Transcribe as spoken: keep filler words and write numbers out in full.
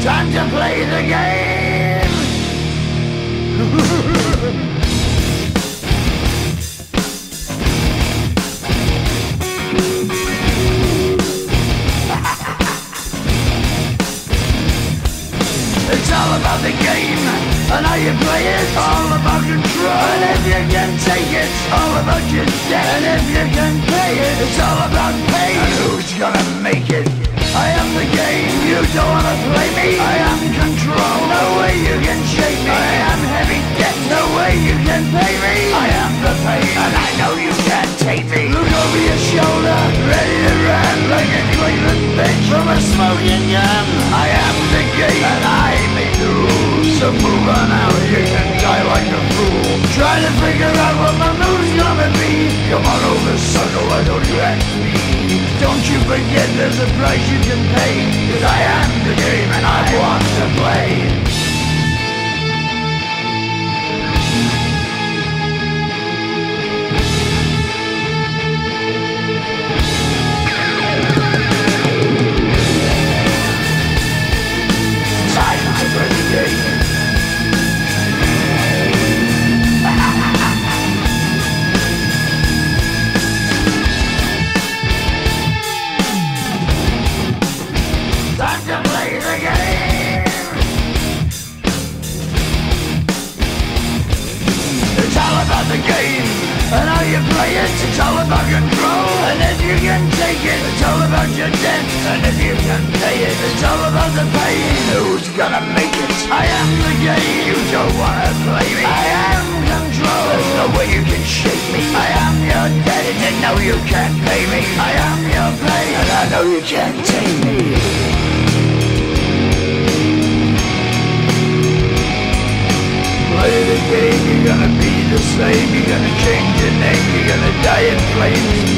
Time to play the game. It's all about the game and how you play it. All about control, and if you can take it, it's all about your debt. And if you can pay it, it's all about pain. And who's gonna make it? I am the game, you don't wanna play me. I am control, no way you can shake me. I am heavy debt, no way you can pay me. I am the pain, and I know you can't take me. Look over your shoulder, ready to run like a toilet bitch from a smoking gun. I am the game, and I may lose. So move on out, you can die like a fool. Try to figure out what my move's gonna be. Come on over, sucker, why don't you ask me? Don't you forget there's a price you can pay, 'cause I am the game and I want to play. Time to play the game. Time to play the game. It's all about the game and how you play it. It's all about control, and if you can take it, it's all about your debt. And if you can pay it, it's all about the pain. Who's gonna make it? I am the game. You don't wanna play me. I am control. There's no way you can shake me. I am your debt, and you know you can't pay me. I am your pain, and I know you can't take me. Play the game, you're gonna be the slave. You're gonna change your name, you're gonna die in flames.